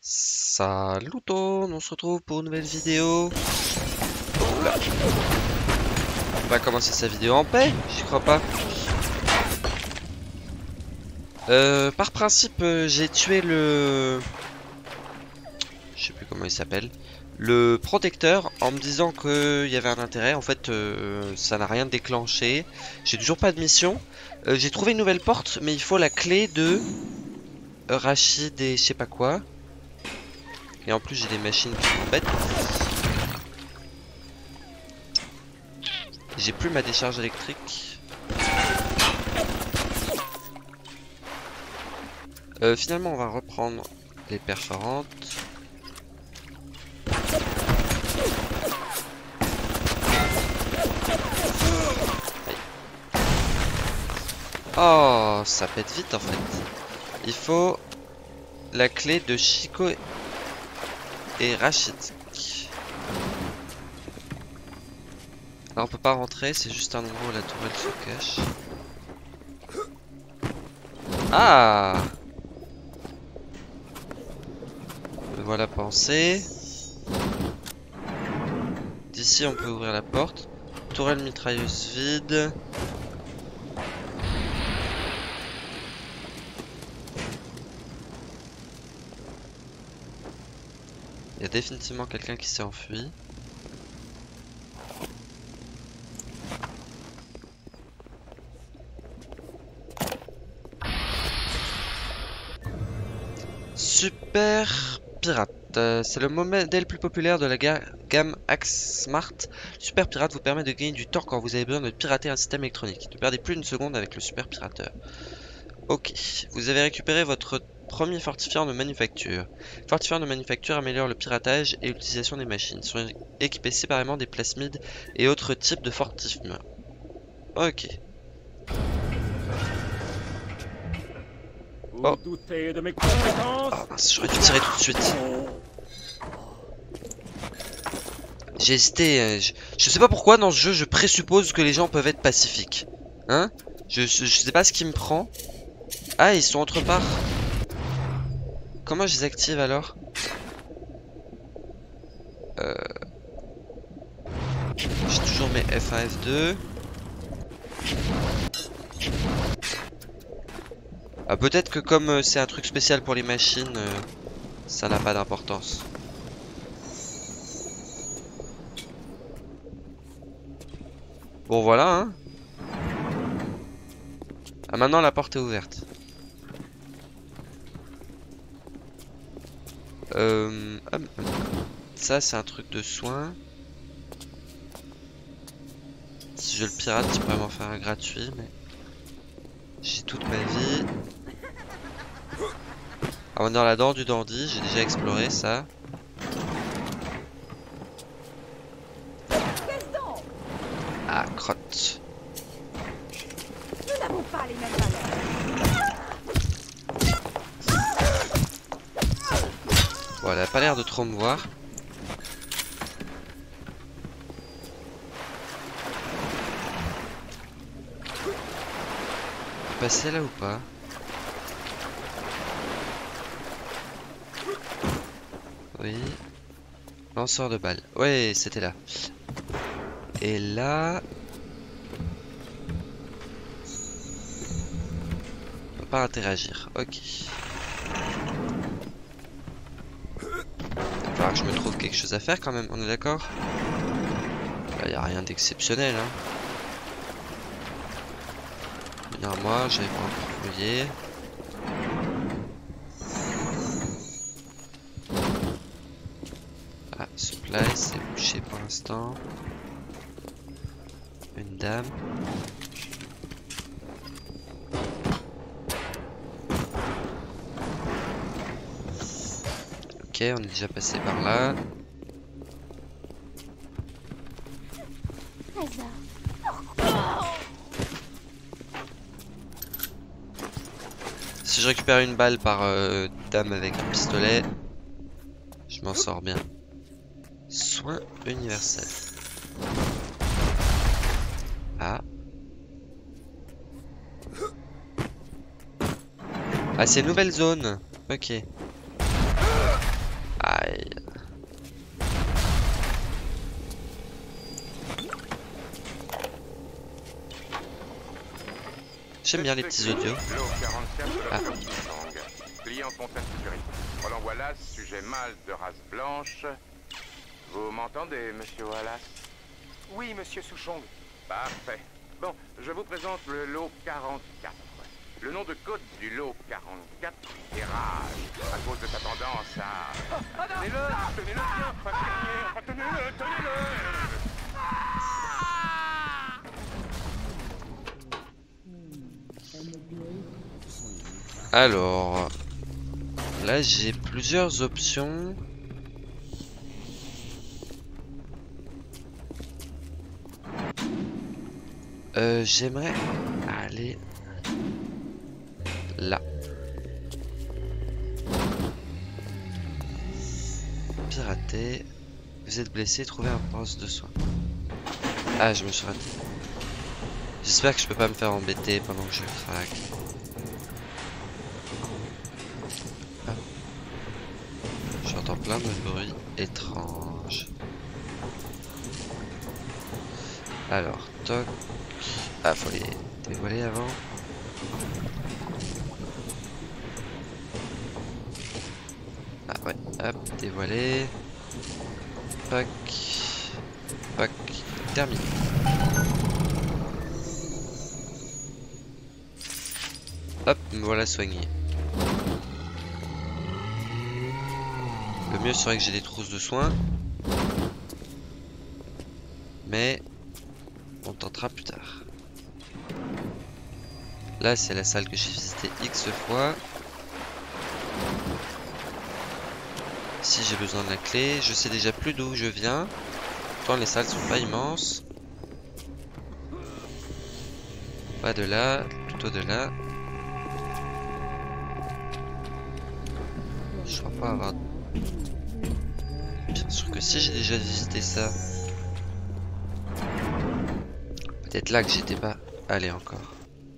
Salut tout le monde, on se retrouve pour une nouvelle vidéo. Oula. On va commencer sa vidéo en paix, j'y crois pas. Par principe, j'ai tué le... Je sais plus comment il s'appelle. Le protecteur en me disant qu'il y avait un intérêt. En fait, ça n'a rien déclenché. J'ai toujours pas de mission. J'ai trouvé une nouvelle porte, mais il faut la clé de Rachid et je sais pas quoi. Et en plus, j'ai des machines qui m'embêtent. J'ai plus ma décharge électrique. Finalement, on va reprendre les perforantes. Aïe. Oh, ça pète vite en fait. Il faut la clé de Chico et Rachid. Alors on peut pas rentrer, c'est juste un endroit où la tourelle se cache. Ah! Me voilà pensé. D'ici on peut ouvrir la porte. Tourelle mitrailleuse vide. Il y a définitivement quelqu'un qui s'est enfui. Super Pirate. C'est le modèle plus populaire de la gamme Axe Smart. Super Pirate vous permet de gagner du temps quand vous avez besoin de pirater un système électronique. Ne perdez plus une seconde avec le Super Pirateur. Ok, vous avez récupéré votre premier fortifiant de manufacture. Fortifiant de manufacture améliore le piratage et l'utilisation des machines. Ils sont équipés séparément des plasmides et autres types de fortifiants. Ok. Oh. Doutez de mes compétences. Oh mince, j'aurais dû tirer tout de suite. J'ai hésité. Je sais pas pourquoi dans ce jeu je présuppose que les gens peuvent être pacifiques. Hein? Je sais pas ce qui me prend. Ah, ils sont autre part. Comment je les active alors? J'ai toujours mes F1, F2. Ah, peut-être que comme c'est un truc spécial pour les machines, ça n'a pas d'importance. Bon voilà hein. Ah maintenant la porte est ouverte. Ça c'est un truc de soin. Si je le pirate, je pourrais m'en faire un gratuit, mais j'ai toute ma vie. Ah, on est dans la dent du dandy, j'ai déjà exploré ça. Ah, crotte. Nous n'avons pas les mêmes valeurs. Bon, elle a pas l'air de trop me voir. Passer là ou pas? Oui. Lanceur de balles. Ouais, c'était là. Et là... on peut pas interagir. Ok. Il va falloir que je me trouve quelque chose à faire quand même, on est d'accord? Là, y a rien d'exceptionnel, hein. Venir moi, j'allais voir un fouiller. Ah, supply, c'est bouché pour l'instant. Une dame. Ok, on est déjà passé par là. Si je récupère une balle par dame avec un pistolet, je m'en sors bien. Soin universel. Ah. Ah, c'est une nouvelle zone. Ok. J'aime bien les petits audios. L'eau 44 de la Ah. flotte Souchong. Client Fontaine Sécurité. Roland Wallace, sujet mâle de race blanche. Vous m'entendez, monsieur Wallace? Oui, monsieur Souchong. Parfait. Bon, je vous présente le lot 44. Le nom de code du lot 44 est Rage, à cause de sa tendance à... Tenez-le bien, pas dernier, enfin, tenez-le. Alors, là j'ai plusieurs options. J'aimerais aller là. Pirater. Vous êtes blessé, trouvez un poste de soin. Ah, je me suis raté. J'espère que je peux pas me faire embêter pendant que je craque. Ah. J'entends plein de bruits étranges. Alors, toc. Ah, faut les dévoiler avant. Ah ouais, hop, dévoiler. Pac. Pac. Terminé. Hop, me voilà soigné. Le mieux serait que j'ai des trousses de soins. Mais on tentera plus tard. Là, c'est la salle que j'ai visitée X fois. Si j'ai besoin de la clé, je sais déjà plus d'où je viens. Pourtant, les salles sont pas immenses. Pas de là, plutôt de là. Je crois pas avoir... Bien sûr que si j'ai déjà visité ça. Peut-être là que j'étais pas allé encore.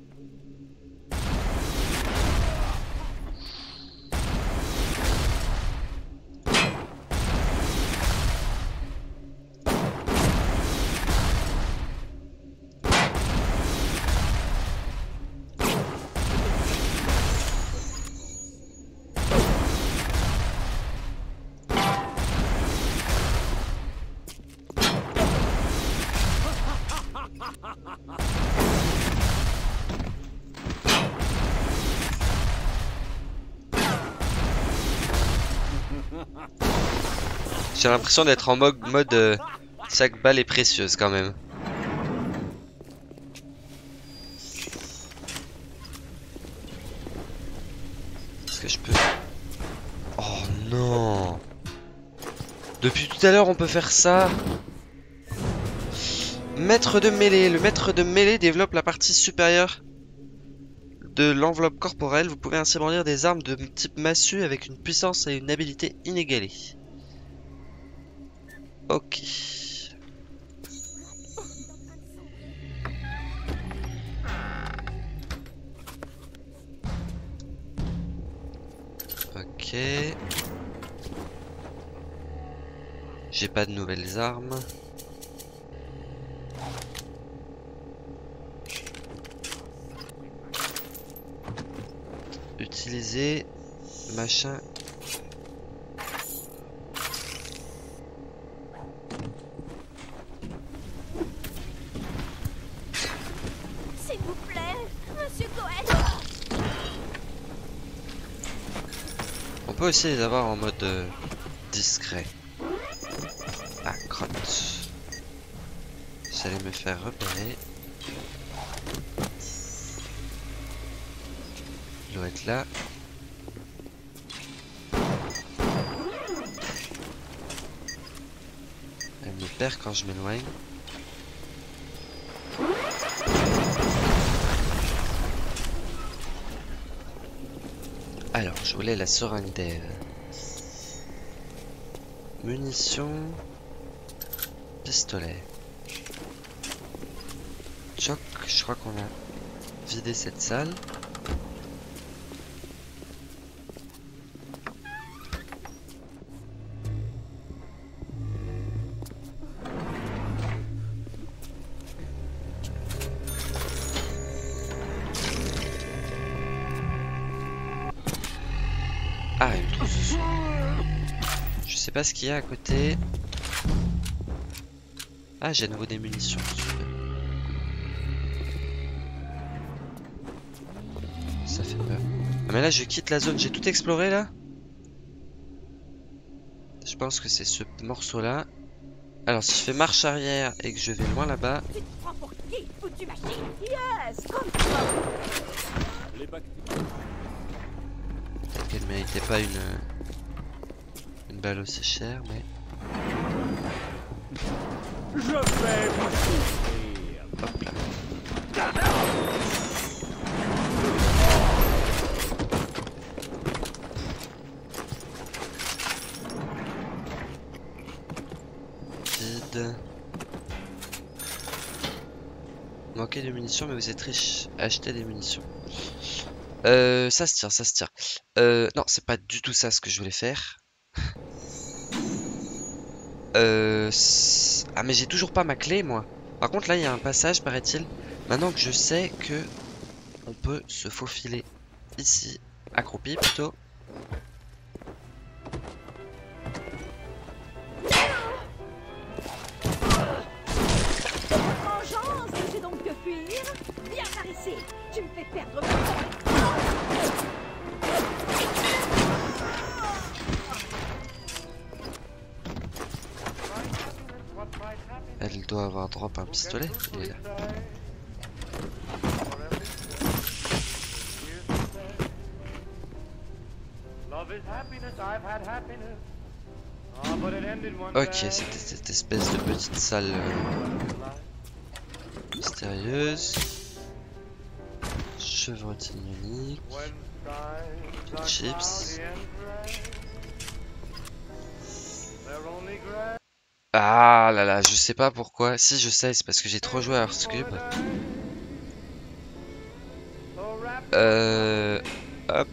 J'ai l'impression d'être en mode chaque balle est précieuse quand même. Est-ce que je peux... Oh non! Depuis tout à l'heure on peut faire ça. Maître de mêlée. Le maître de mêlée développe la partie supérieure de l'enveloppe corporelle. Vous pouvez ainsi brandir des armes de type massue avec une puissance et une habileté inégalées. Ok. Ok. J'ai pas de nouvelles armes. Utiliser machin. S'il vous plaît, monsieur Cohen. On peut aussi les avoir en mode discret. Ah, crotte. J'allais me faire repérer. Il doit être là. Elle me perd quand je m'éloigne. Alors, je voulais la seringue d'air. Munitions. Pistolet. Choc, je crois qu'on a vidé cette salle. Je sais pas ce qu'il y a à côté. Ah, j'ai à nouveau des munitions. Super. Ça fait peur. Ah, mais là, je quitte la zone. J'ai tout exploré là. Je pense que c'est ce morceau-là. Alors, si je fais marche arrière et que je vais loin là-bas. Tu te prends pour qui, foutue machine? Yes, comme ça. Les bactéries. Peut-être qu'elle méritait pas une balle aussi chère, mais. Je vais vous souffrir. Hop là. Vide. Manquez de munitions, mais vous êtes riche. Achetez des munitions. Ça se tire, ça se tire. Non, c'est pas du tout ça ce que je voulais faire. Ah, mais j'ai toujours pas ma clé, moi. Par contre, là, il y a un passage, paraît-il. Maintenant que je sais que on peut se faufiler ici, accroupi plutôt. Vengeance, j'ai donc que fuir. Viens par ici. Tu me fais perdre mon temps. Elle doit avoir drop un pistolet. Il est là. Ok, c'était cette espèce de petite salle mystérieuse. Chevrotine unique. Chips. Ah là là, je sais pas pourquoi. Si, je sais, c'est parce que j'ai trop joué à Hearthcube. Hop.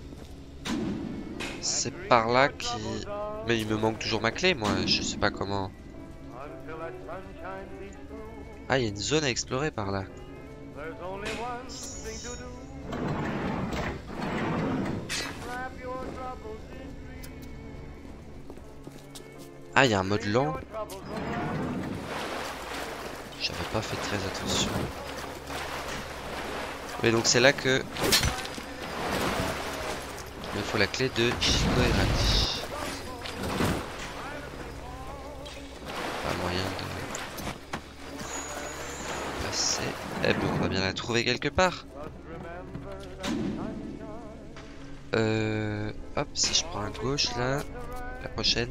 C'est par là qui... Mais il me manque toujours ma clé, moi. Je sais pas comment. Ah, il y a une zone à explorer par là. Ah, il y a un mode lent. J'avais pas fait très attention. Mais donc c'est là que il me faut la clé de Chico et Radish. Pas moyen de passer. Eh ben on va bien la trouver quelque part. Hop, si je prends à gauche là, la prochaine.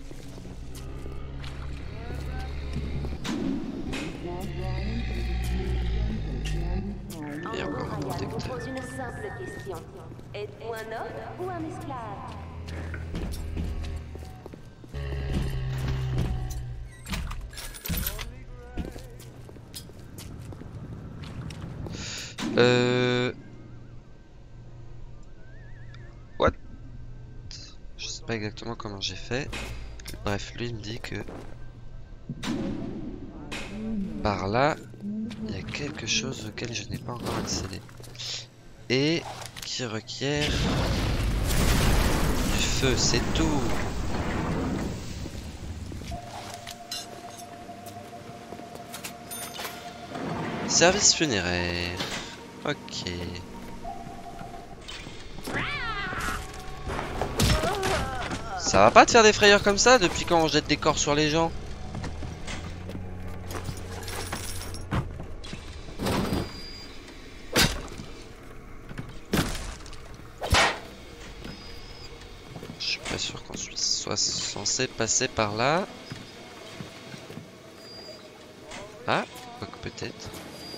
Et encore un protecteur. Je pose une simple question. Êtes-vous un homme ou un esclave? What? Je sais pas exactement comment j'ai fait. Bref, lui il me dit que par là, il y a quelque chose auquel je n'ai pas encore accédé. Et qui requiert du feu, c'est tout. Service funéraire. Ok. Ça va pas te faire des frayeurs comme ça depuis quand on jette des corps sur les gens? Je suis pas sûr qu'on soit censé passer par là. Ah, quoique peut-être.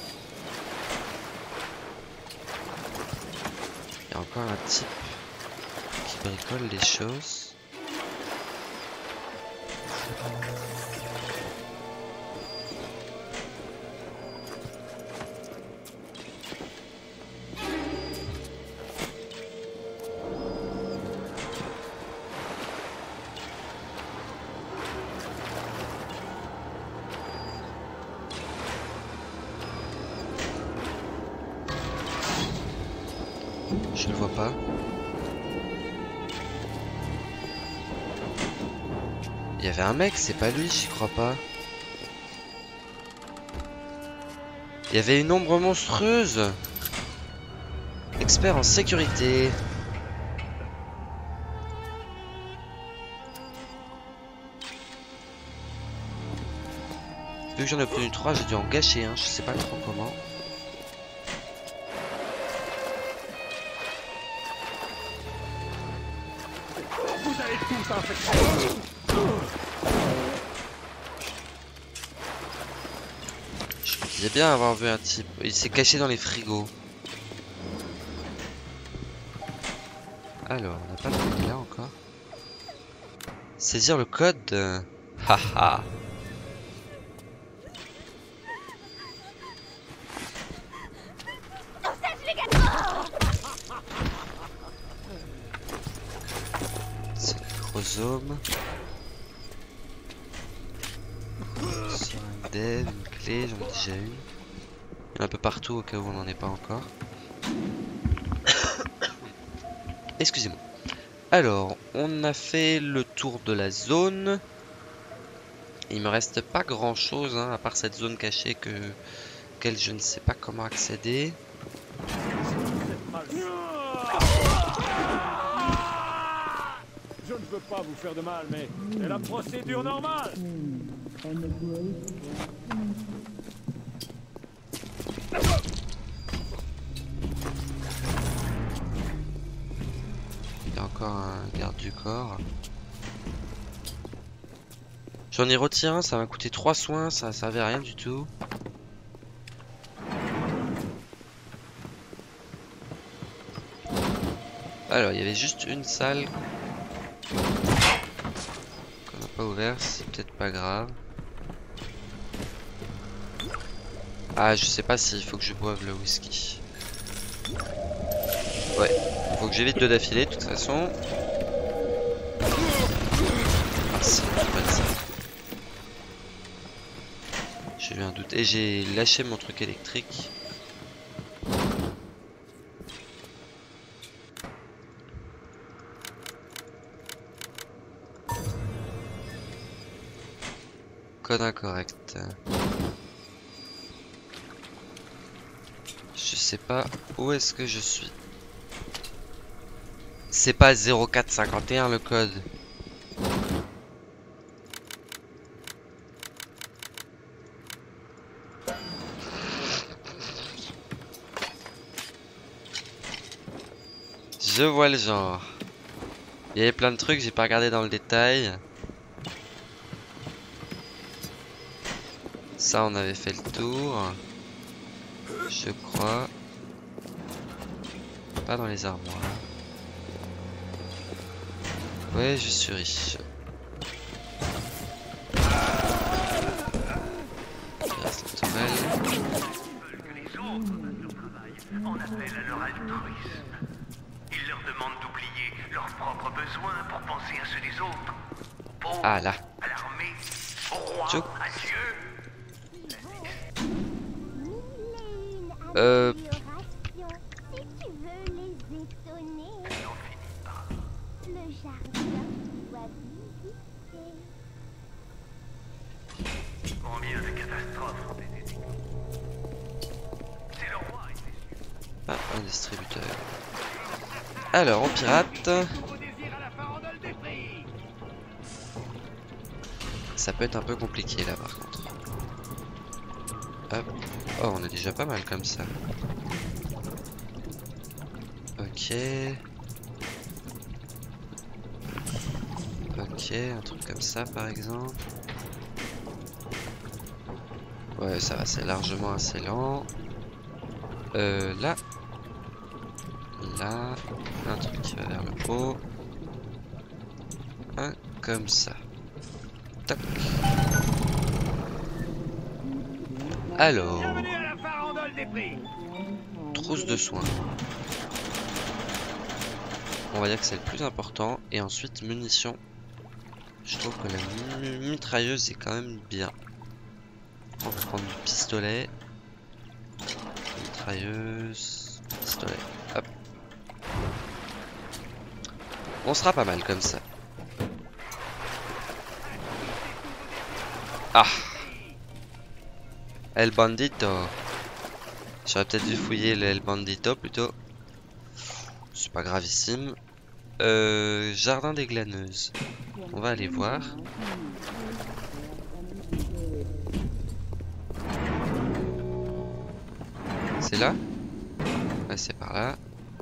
Il y a encore un type qui bricole les choses. Je le vois pas. Il y avait un mec, c'est pas lui, j'y crois pas. Il y avait une ombre monstrueuse. Expert en sécurité. Vu que j'en ai obtenu 3, j'ai dû en gâcher un, je sais pas trop comment. Vous allez tous en fait. Je me disais bien avoir vu un type. Il s'est caché dans les frigos. Alors, on n'a pas le code là encore. Saisir le code. Haha. C'est le chromosome. Sur un dev, une clé, j'en ai déjà une. Il y en a un peu partout au cas où on n'en est pas encore. Excusez-moi. Alors, on a fait le tour de la zone. Il me reste pas grand chose, hein, à part cette zone cachée auquel je ne sais pas comment accéder. Je ne veux pas vous faire de mal, mais c'est la procédure normale. Il y a encore un garde du corps. J'en ai retiré un, ça m'a coûté 3 soins, ça servait à rien du tout. Alors, il y avait juste une salle qu'on n'a pas ouverte, c'est peut-être pas grave. Ah, je sais pas s'il faut que je boive le whisky. Ouais, faut que j'évite 2 d'affilée de toute façon. Ah, c'est pas de ça. J'ai eu un doute. Et j'ai lâché mon truc électrique. Code incorrect. Je sais pas où est-ce que je suis. C'est pas 0451 le code. Je vois le genre. Il y avait plein de trucs, j'ai pas regardé dans le détail. Ça, on avait fait le tour. Je crois. Pas dans les armoires. Ouais, je suis riche. Il reste la tourelle. On appelle à leur altruisme. Ils leur demandent d'oublier leurs propres besoins pour penser à ceux des autres. Aux pauvres, Ah là. à l'armée, au roi, Tchou. à Dieu. Si tu veux les étonner, le jardin doit visiter. Combien de catastrophes ont été décrites? C'est le roi et ses cieux. Ah, un distributeur. Alors, on pirate. Ça peut être un peu compliqué là par contre. Hop. Oh, on est déjà pas mal comme ça. Ok. Ok, un truc comme ça par exemple. Ouais, ça va, c'est largement assez lent. Là. Là. Un truc qui va vers le haut. Un comme ça. Tac. Alors. Bienvenue à la farandole des prix. Trousse de soins. On va dire que c'est le plus important. Et ensuite, munitions. Je trouve que la mitrailleuse est quand même bien. On va prendre du pistolet. Mitrailleuse. Pistolet. Hop. On sera pas mal comme ça. Ah! El Bandito. J'aurais peut-être dû fouiller le El Bandito plutôt. C'est pas gravissime. Jardin des glaneuses. On va aller voir. C'est là? Ouais, c'est par là.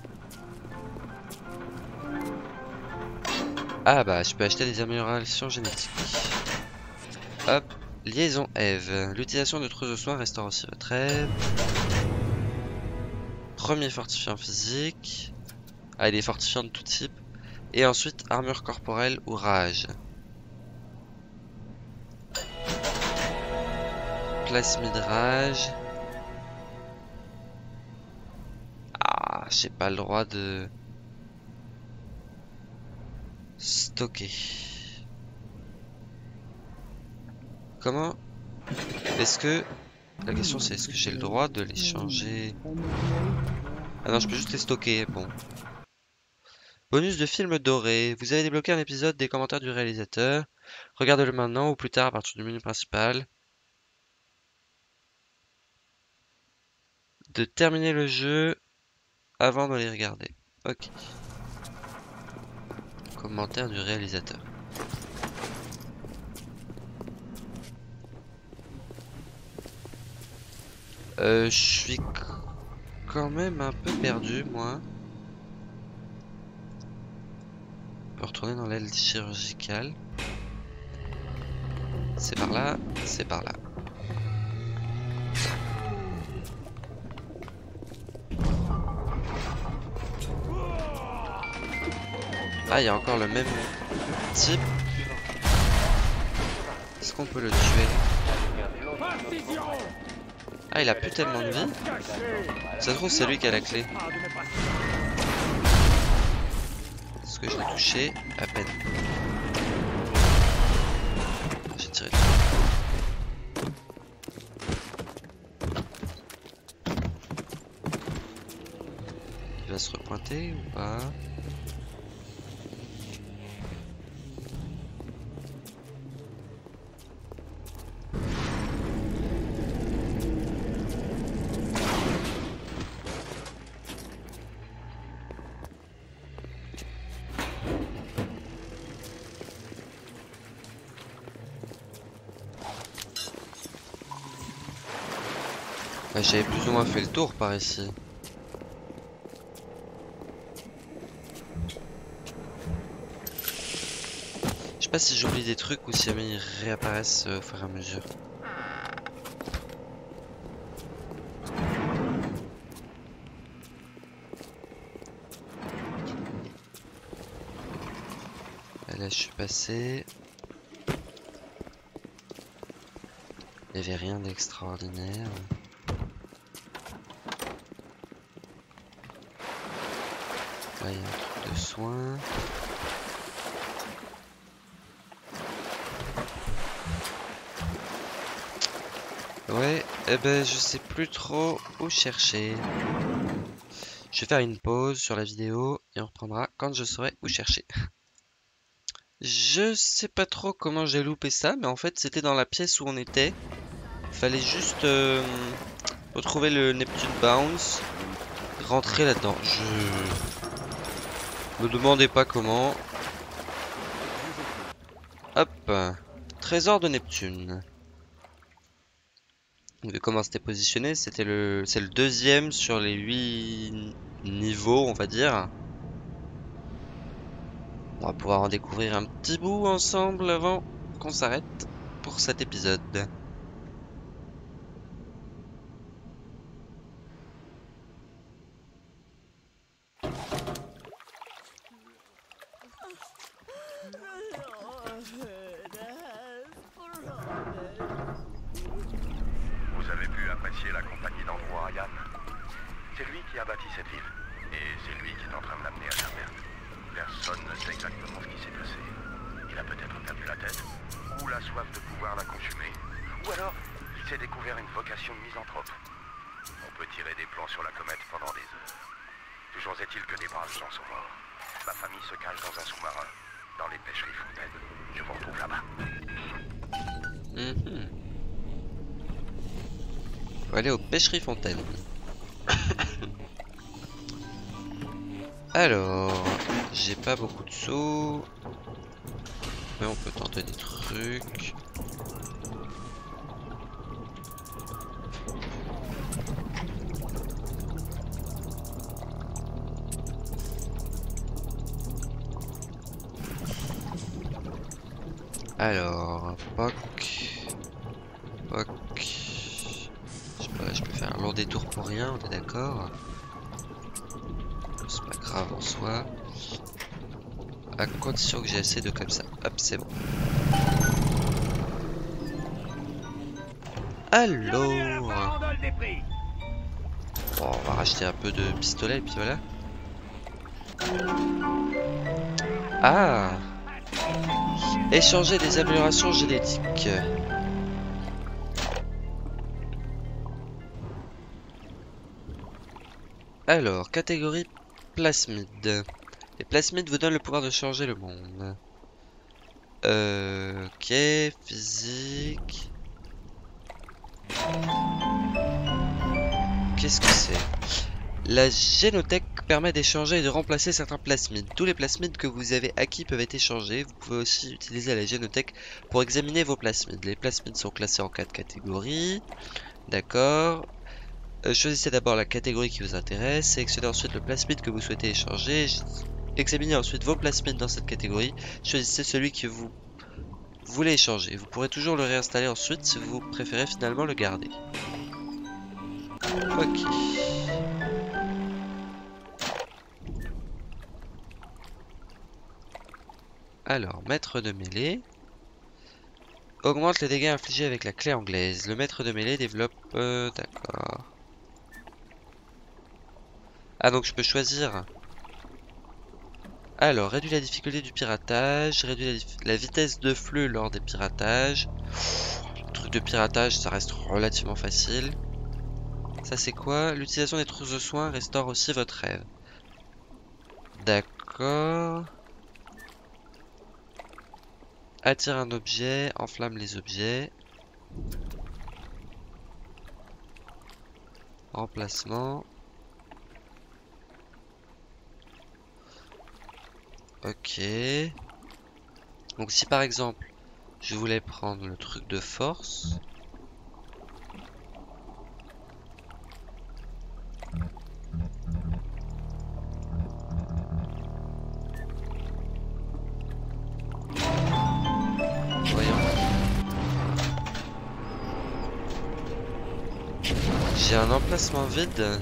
Ah bah, je peux acheter des améliorations génétiques. Hop. Liaison Eve. L'utilisation de trousse de soins restaure aussi votre Eve. Premier fortifiant physique. Ah, il est fortifiant de tout type. Et ensuite, armure corporelle ou rage. Plasmide rage. Ah, j'ai pas le droit de stocker. Comment est-ce que... La question c'est est-ce que j'ai le droit de les changer? Ah non, je peux juste les stocker, bon. Bonus de film doré. Vous avez débloqué un épisode des commentaires du réalisateur. Regardez-le maintenant ou plus tard à partir du menu principal. De terminer le jeu avant de les regarder. Ok. Commentaire du réalisateur. Je suis quand même un peu perdu, moi. On peut retourner dans l'aile chirurgicale. C'est par là, c'est par là. Ah, il y a encore le même type. Est-ce qu'on peut le tuer? Ah, il a plus tellement de vie. Ça se trouve, c'est lui qui a la clé. Est-ce que je l'ai touché? À peine. J'ai tiré dessus. Il va se repointer ou pas? Bah, j'avais plus ou moins fait le tour par ici. Je sais pas si j'oublie des trucs ou si jamais ils réapparaissent au fur et à mesure. Et là je suis passé. Il n'y avait rien d'extraordinaire. Là il y a un truc de soin. Ouais, eh ben je sais plus trop où chercher. Je vais faire une pause sur la vidéo et on reprendra quand je saurai où chercher. Je sais pas trop comment j'ai loupé ça, mais en fait c'était dans la pièce où on était. Fallait juste retrouver le Neptune Bounce, rentrer là-dedans. Je me demandez pas comment. Hop, trésor de Neptune. De comment c'était positionné, c'est le deuxième sur les 8 niveaux, on va dire. On va pouvoir en découvrir un petit bout ensemble avant qu'on s'arrête pour cet épisode. Vous avez pu apprécier la compagnie d'Andrew Ryan. C'est lui qui a bâti cette ville. Et c'est lui qui est en train de l'amener à sa perte. Personne ne sait exactement ce qui s'est passé. Il a peut-être perdu la tête, ou la soif de pouvoir l'a consumé, ou alors il s'est découvert une vocation de misanthrope. On peut tirer des plans sur la comète pendant des heures. Toujours est-il que des braves gens sont morts. Ma famille se cache dans un sous-marin, dans les pêcheries fontaines. Je vous retrouve là-bas. Faut aller aux pêcheries fontaines. Alors, j'ai pas beaucoup de sous. Mais on peut tenter des trucs. Alors, poc. Je sais pas, je peux faire un long détour pour rien, on est d'accord? C'est pas grave en soi. À condition que j'ai assez de comme ça. Hop, c'est bon. Alors, bon, on va racheter un peu de pistolet et puis voilà. Ah! Échanger des améliorations génétiques. Alors, catégorie plasmide. Les plasmides vous donnent le pouvoir de changer le monde. Ok, physique. Qu'est-ce que c'est? La génothèque permet d'échanger et de remplacer certains plasmides. Tous les plasmides que vous avez acquis peuvent être échangés. Vous pouvez aussi utiliser la génothèque pour examiner vos plasmides. Les plasmides sont classés en 4 catégories. D'accord. Choisissez d'abord la catégorie qui vous intéresse. Sélectionnez ensuite le plasmide que vous souhaitez échanger. Examinez ensuite vos plasmides dans cette catégorie. Choisissez celui que vous voulez échanger. Vous pourrez toujours le réinstaller ensuite si vous préférez finalement le garder. Ok. Alors, maître de mêlée augmente les dégâts infligés avec la clé anglaise. Le maître de mêlée développe... d'accord. Ah, donc je peux choisir. Alors, réduit la difficulté du piratage, réduit la vitesse de flux lors des piratages. Le truc de piratage, ça reste relativement facile. Ça c'est quoi? L'utilisation des trousses de soins restaure aussi votre rêve. D'accord. Attire un objet, enflamme les objets. Remplacement. Ok. Donc si par exemple, je voulais prendre le truc de force. J'ai un emplacement vide.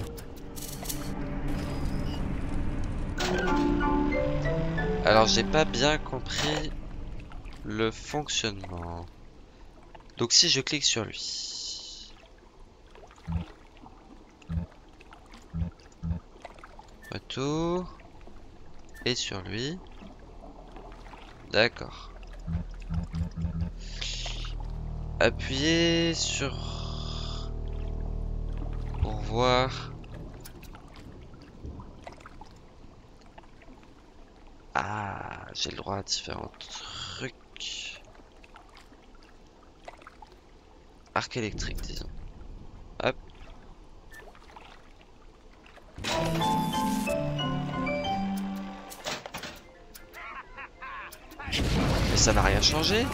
Alors j'ai pas bien compris le fonctionnement. Donc si je clique sur lui. Retour. Et sur lui. D'accord. Appuyez sur... pour voir. Ah, j'ai le droit à différents trucs. Arc électrique, disons. Hop. Mais ça n'a rien changé.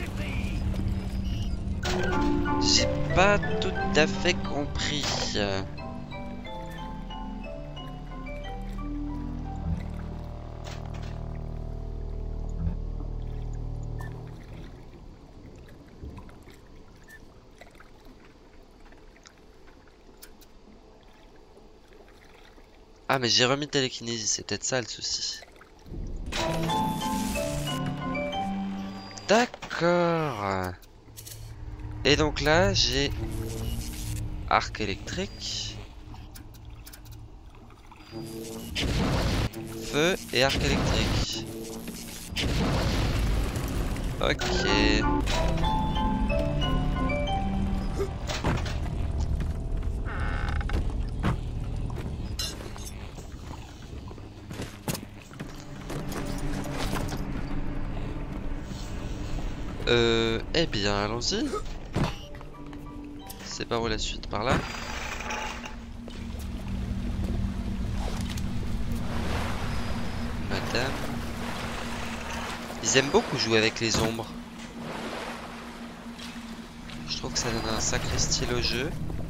J'ai pas tout à fait compris. Ah mais j'ai remis télékinésie, c'est peut-être ça le souci. D'accord. Et donc là j'ai arc électrique, feu et arc électrique. Ok. Eh bien, allons-y. C'est par où la suite? Par là? Madame. Ils aiment beaucoup jouer avec les ombres. Je trouve que ça donne un sacré style au jeu.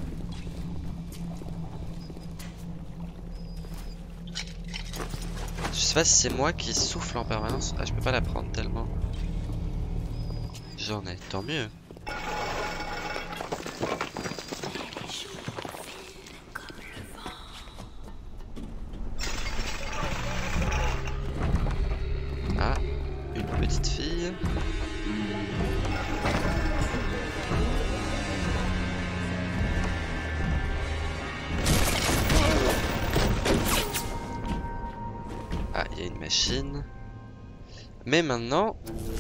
Je sais pas si c'est moi qui souffle en permanence. Ah, je peux pas la prendre tellement. J'en ai, tant mieux. Ah, une petite fille. Ah, il y a une machine. Mais maintenant...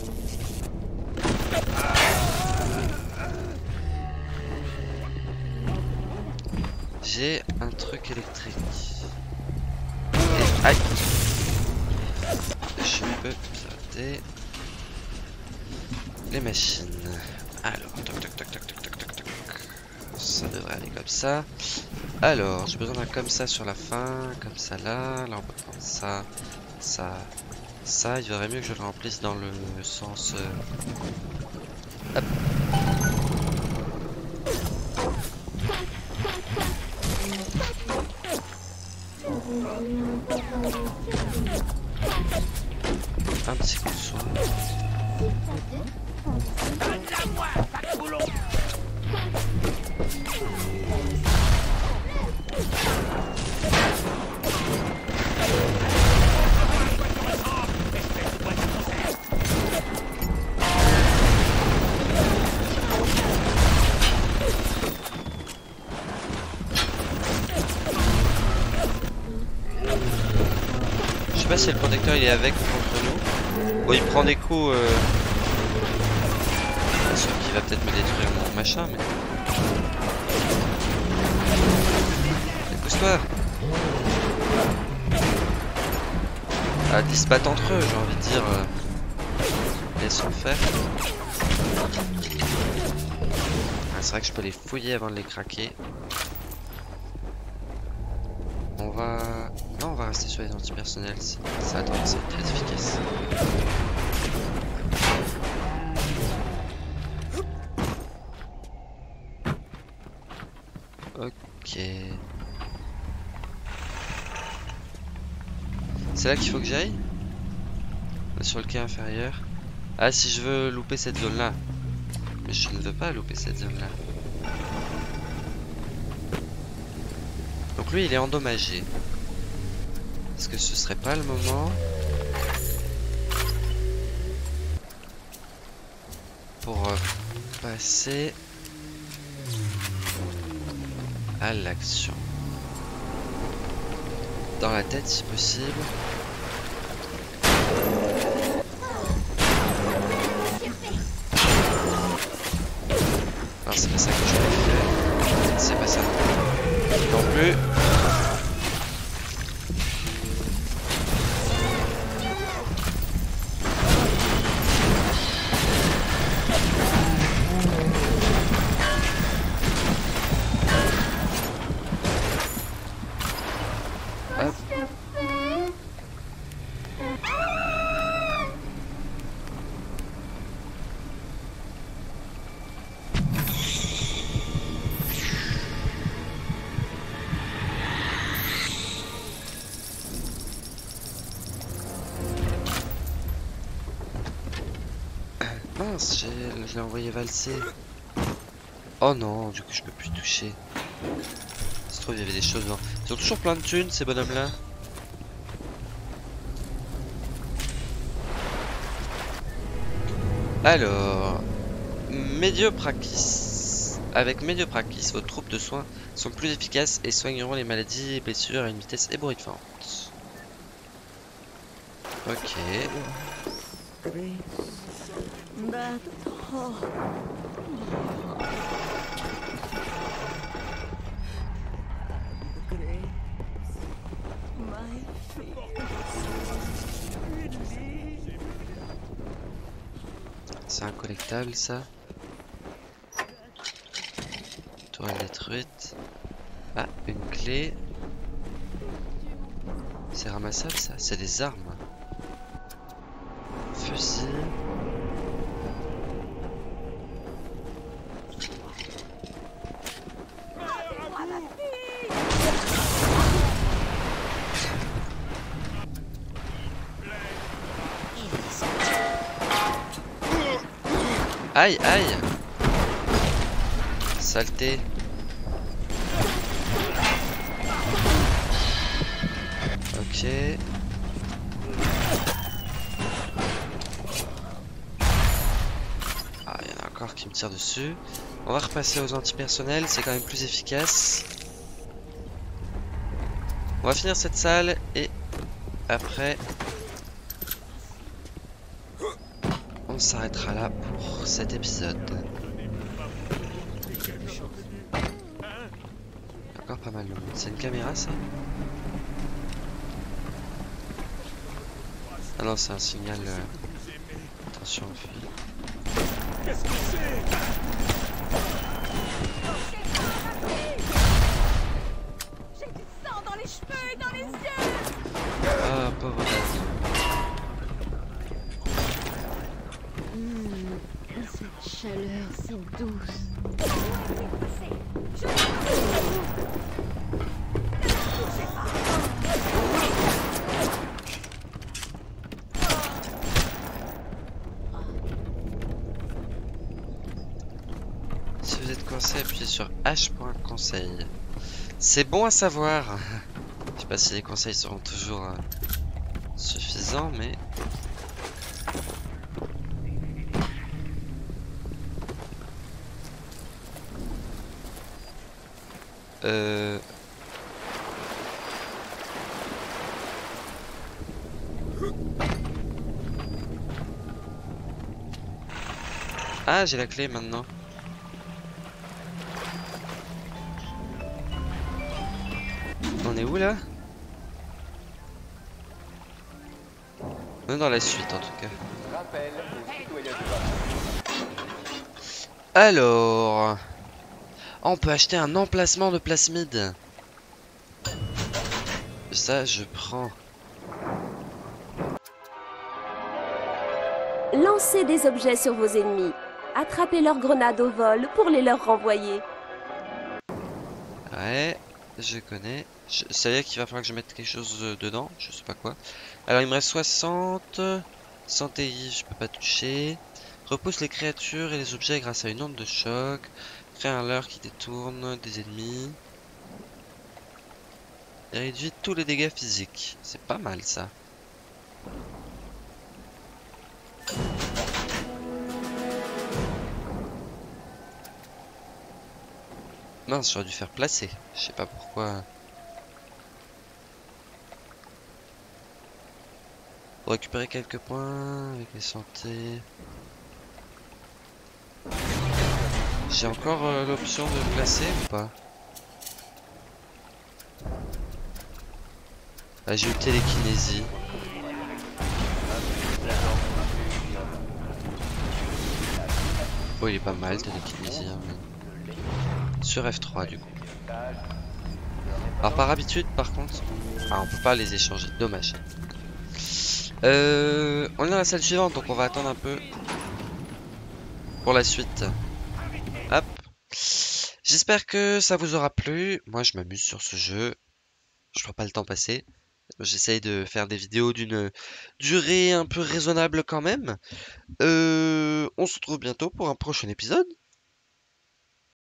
j'ai un truc électrique. Et aïe! Je peux pirater les machines. Alors, toc toc toc toc toc toc toc toc. Ça devrait aller comme ça. Alors, j'ai besoin d'un comme ça sur la fin, comme ça là. Là, on peut prendre ça, ça, ça. Il vaudrait mieux que je le remplisse dans le sens. Hop. Un petit coup de soin. Je sais pas si le protecteur il est avec ou contre nous. Bon, il prend des coups. Bien sûr qu'il va peut-être me détruire mon machin, mais. Pousse-toi! Ah, ils se battent entre eux, j'ai envie de dire. Laissons faire. Ah, c'est vrai que je peux les fouiller avant de les craquer. On va... non, on va rester sur les antipersonnels. Ça a tendance à être très efficace. Ok. C'est là qu'il faut que j'aille? Sur le quai inférieur. Ah, si je veux louper cette zone là. Mais je ne veux pas louper cette zone là. Donc lui il est endommagé. Est-ce que ce serait pas le moment pour passer à l'action? Dans la tête si possible. Non, c'est pas ça que je voulais faire. C'est pas ça. Non plus. Hop. Mince, je l'ai envoyé valser. Oh non, du coup je peux plus toucher. Ça se trouve il y avait des choses dedans. Ils ont toujours plein de thunes ces bonhommes là. Alors, Médioprakis. Avec Médioprakis, vos troupes de soins sont plus efficaces et soigneront les maladies et blessures à une vitesse ébouriffante. Ok. C'est un collectable ça. Toile détruite. Ah, une clé. C'est ramassable ça? C'est des armes. Fusil. Aïe, aïe. Saleté. Ok. Ah, il y en a encore qui me tirent dessus. On va repasser aux antipersonnels, c'est quand même plus efficace. On va finir cette salle et après on s'arrêtera là pour cet épisode. Encore pas mal de monde. C'est une caméra ça? Ah non, c'est un signal. Attention, on fuit. Qu'est-ce que c'est? J'ai du sang dans les cheveux et dans les yeux. Ah, pauvre bête. Cette chaleur si douce. Si vous êtes coincé, appuyez sur H pour un conseil. C'est bon à savoir. Je sais pas si les conseils seront toujours suffisants, mais... Ah, j'ai la clé maintenant. On est où là? On est dans la suite en tout cas. Alors, on peut acheter un emplacement de plasmide. Ça, je prends. Lancez des objets sur vos ennemis. Attrapez leurs grenades au vol pour les leur renvoyer. Ouais, je connais. Ça veut dire qu'il va falloir que je mette quelque chose dedans. Je sais pas quoi. Alors, il me reste 60. Santé, je peux pas toucher. Repousse les créatures et les objets grâce à une onde de choc. Crée un leurre qui détourne des ennemis. Et réduit tous les dégâts physiques. C'est pas mal ça. Mince, j'aurais dû faire placer. Je sais pas pourquoi. Pour récupérer quelques points avec les santé. J'ai encore l'option de placer ou pas? Ah, j'ai eu télékinésie. Oh, il est pas mal télékinésie. Hein, mais... Sur F3 du coup. Alors par habitude par contre, on peut pas les échanger, dommage. On est dans la salle suivante donc on va attendre un peu pour la suite. Hop. J'espère que ça vous aura plu. Moi je m'amuse sur ce jeu. Je vois pas le temps passer. J'essaye de faire des vidéos d'une durée un peu raisonnable quand même. On se retrouve bientôt pour un prochain épisode.